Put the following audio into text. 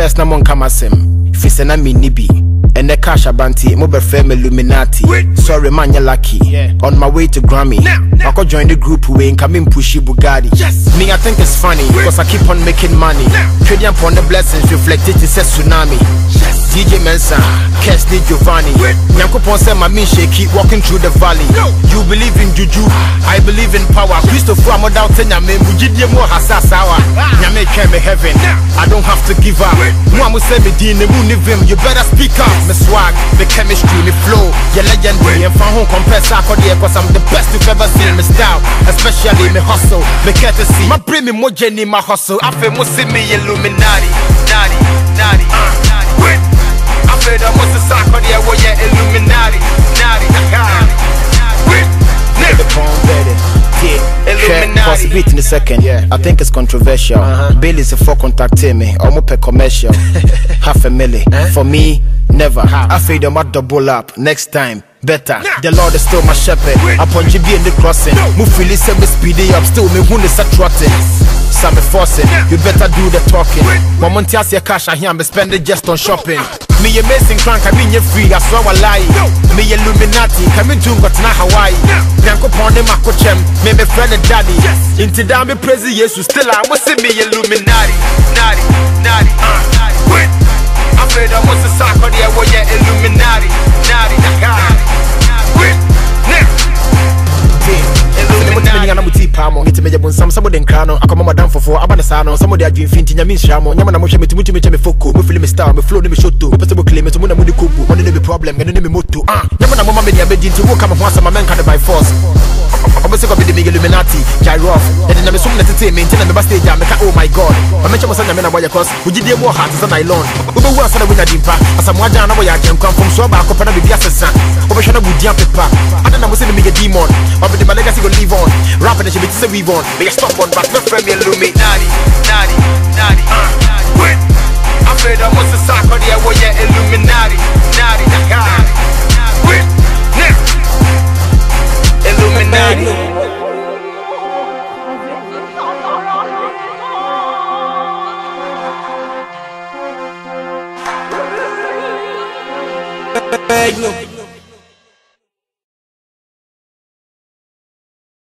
first na mon kamasem. Fisena mi nibi. And the cash abanti, mobile fame Illuminati. Sorry man, you're lucky. On my way to Grammy. I could join the group we ain't coming pushy Bugatti. Me, I think it's funny because I keep on making money. Trading upon the blessings reflected, it's a tsunami. DJ Mensa, Kesney Giovanni. Nyankopon said my mean shaky walking through the valley. You believe in juju, I believe in power. Christopher, I'm out in Yame, Mujidi mo hasasawa. Yame came in heaven, I don't have to give up. Mwamu say me di ne munivim, you better speak up. Me swag, me chemistry, me flow, your legendary. And fan home compare Sarkodie cause I'm the best you've ever seen. Me style, especially me hustle, me courtesy. My brain me mo jenny my hustle. I feel mo see me Illuminati, naughty, naughty, naughty. I feel that most of Sarkodie was your Illuminati, naughty, Illuminati. Beat in a second. I think it's controversial. Bailey's a for contacting me. Almost per commercial. $500,000 for me, never. I feel them at double up next time. Better. The Lord is still my shepherd. Upon GB in the crossing. Move really say me speedy up. Still me who is a trotting. Some me forcing. You better do the talking. Moment you see cash I hear me spend it just on shopping. Me amazing crank, I mean you free, I swear I lie. Me Illuminati, coming to got na Hawaii. Nyanko pone makochem, me friend and daddy. Into that me praise Jesus, still I must see me Illuminati, naughty, naughty, naughty. I feel that most of Sarkodie was your Illuminati, naughty, naughty. Somebody in Crano, I come down for 4 Abanasano, somebody are doing Finty, Yamin Shamo, Yamana Moshi, me Foko, me film star, me flow, me show to, possible claim to Muna Mukubu, one of the problem, and then me moto. Yamana Mama, I begin to walk up once a man kind of by force. I'm going to be the Illuminati, Gyro, and then I'm so entertainment, and I'm a stage, oh my god. I mentioned my son, I'm a cause, we did more heart as a nylon. We were a winner dimpa, as I'm one down, I can come from Soba, Copana, the assassin, Operation with Dian Pepper. I don't know what's in the demon, but the legacy will live on. Rapping the shit, it's a weave on. They stop on, but my friend, Illuminati, naughty, naughty, I feel that most of Sarkodie was your Illuminati, naughty, naughty, Illuminati. Bag no.